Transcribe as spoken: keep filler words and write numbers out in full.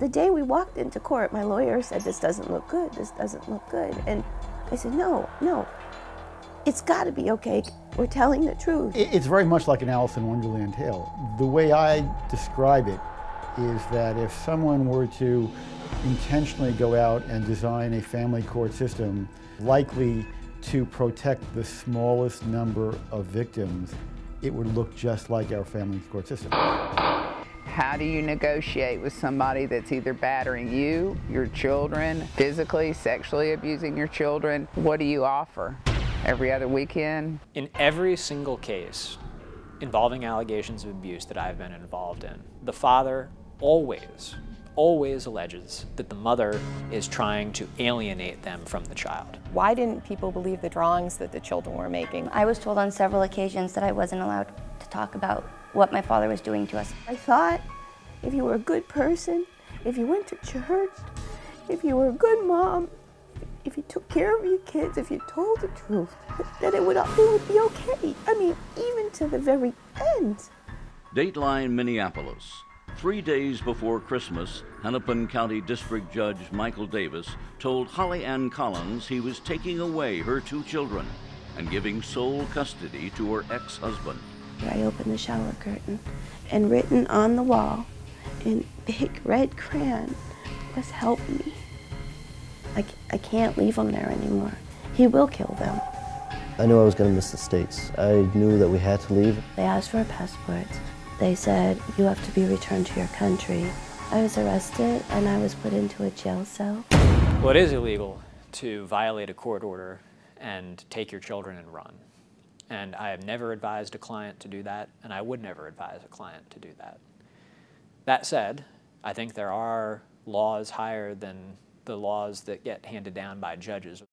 The day we walked into court, my lawyer said, this doesn't look good, this doesn't look good. And I said, no, no, it's got to be okay. We're telling the truth. It's very much like an Alice in Wonderland tale. The way I describe it is that if someone were to intentionally go out and design a family court system likely to protect the smallest number of victims, it would look just like our family court system. How do you negotiate with somebody that's either battering you, your children, physically, sexually abusing your children? What do you offer? Every other weekend? In every single case involving allegations of abuse that I've been involved in, the father always, always alleges that the mother is trying to alienate them from the child. Why didn't people believe the drawings that the children were making? I was told on several occasions that I wasn't allowed to talk about what my father was doing to us. I thought if you were a good person, if you went to church, if you were a good mom, if you took care of your kids, if you told the truth, that it would, it would be okay. I mean, even to the very end. Dateline Minneapolis. Three days before Christmas, Hennepin County District Judge Michael Davis told Holly Ann Collins he was taking away her two children and giving sole custody to her ex-husband. I opened the shower curtain, and written on the wall in big red crayon was "Help me." I, I can't leave them there anymore. He will kill them. I knew I was going to miss the States. I knew that we had to leave. They asked for a passport. They said, you have to be returned to your country. I was arrested and I was put into a jail cell. Well, it is illegal to violate a court order and take your children and run. And I have never advised a client to do that, and I would never advise a client to do that. That said, I think there are laws higher than the laws that get handed down by judges.